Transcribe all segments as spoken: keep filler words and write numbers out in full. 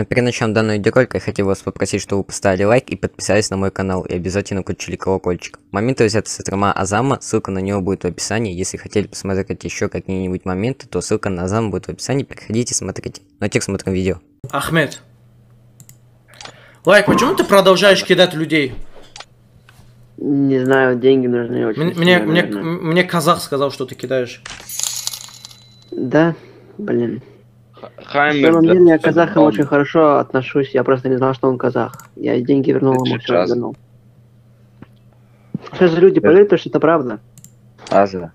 Но перед началом данного видеоролика я хотел вас попросить, чтобы вы поставили лайк и подписались на мой канал, и обязательно включили колокольчик. Моменты взяты со стрима Азама, ссылка на него будет в описании. Если хотели посмотреть еще какие-нибудь моменты, то ссылка на Азама будет в описании, переходите, смотрите. Ну а теперь смотрим видео. Ахмед. Лайк, почему ты продолжаешь кидать людей? Не знаю, деньги нужны очень. Мне, мне, мне, мне казах сказал, что ты кидаешь. Да, блин. Хаймер, На самом деле я к казахам очень хорошо отношусь, я просто не знал, что он казах. Я деньги вернул ему, все вернул. Сейчас же люди поверят, что это правда. Аза.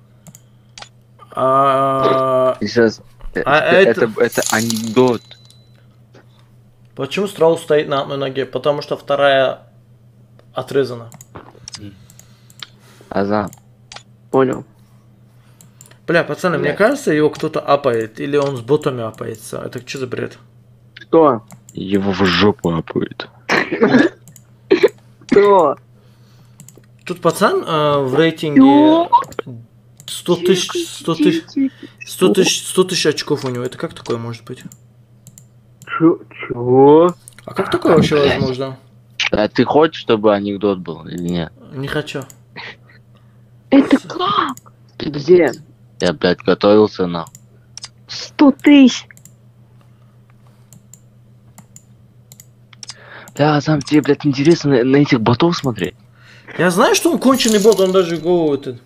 А... Сейчас, а это, это... это анекдот. Почему страус стоит на одной ноге? Потому что вторая отрезана. Аза. Понял. Бля, пацаны, Бля. мне кажется, его кто-то апает, или он с ботами апается. Это что за бред? Кто? Его в жопу апают. Кто? Тут пацан э, в рейтинге сто тысяч, сто тысяч, сто тысяч, сто тысяч очков у него. Это как такое может быть? Чё? Чего? А как такое вообще возможно? А ты хочешь, чтобы анекдот был или нет? Не хочу. Это как? Где? Я, блядь, готовился на. Сто тысяч. Да, сам тебе, блядь, интересно на, на этих ботов смотреть. Я знаю, что он конченый бот, он даже голову этот.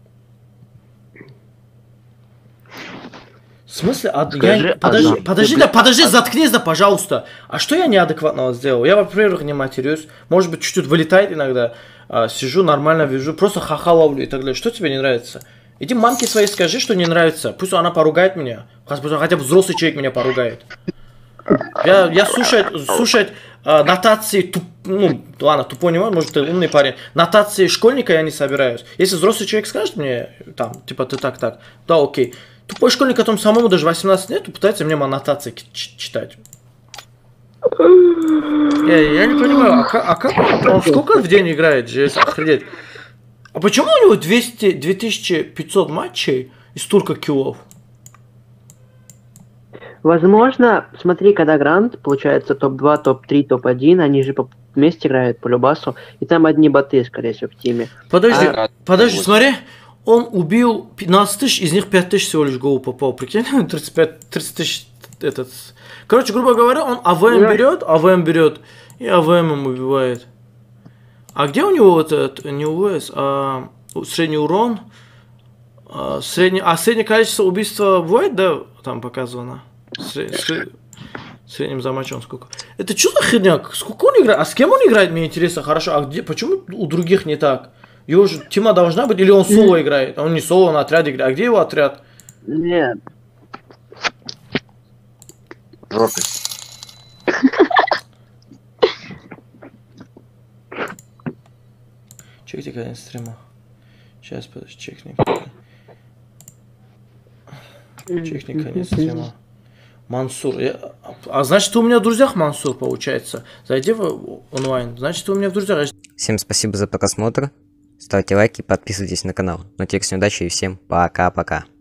В смысле? А, Скажи, я... Подожди, Азам, подожди, ты, да, блядь, подожди, а- заткнись, да, пожалуйста. А что я неадекватного сделал? Я, во-первых, не матерюсь. Может быть, чуть-чуть вылетает иногда. А, сижу, нормально вижу, просто ха-ха ловлю и так далее. Что тебе не нравится? Иди мамке своей скажи, что не нравится. Пусть она поругает меня. Хотя бы взрослый человек меня поругает. Я, я слушать, слушать э, нотации, туп, ну, ладно, тупой не может, ты умный парень. Нотации школьника я не собираюсь. Если взрослый человек скажет мне, там, типа, ты так-так, да, окей. Тупой школьник, которому самому даже восемнадцать лет, пытается мне аннотации читать. Я, я не понимаю, а как, а как он, он сколько в день играет, жесть, охренеть. А почему у него двести, две тысячи пятьсот матчей и столько киллов? Возможно, смотри, когда грант, получается топ два, топ три, топ один, они же по вместе играют по любасу, и там одни боты, скорее всего, в тиме. Подожди, А, подожди, вот. смотри, он убил пятнадцать тысяч, из них пять тысяч всего лишь голову попал, прикинь, тридцать пять, тридцать тысяч, этот... Короче, грубо говоря, он АВМ Да. берет, АВМ берет, и АВМ ему убивает. А где у него этот, не УВС, а средний урон, а средний, а среднее количество убийства бывает, да, там показано? Сред, сред, средним за матчом сколько? Это что за херня? Сколько он играет? А с кем он играет, мне интересно, хорошо. А где, почему у других не так? Его же тима должна быть, или он соло играет? Он не соло, он отряд играет. А где его отряд? Нет. Жопы. Чекни конец стрима. Сейчас, подожди, чекни. Чекни конец стрима. Мансур. Я... А значит, ты у меня в друзьях, Мансур, получается. Зайди в онлайн. Значит, ты у меня в друзьях. Всем спасибо за просмотр, ставьте лайки, подписывайтесь на канал. Ну а теперь всем удачи и всем пока-пока.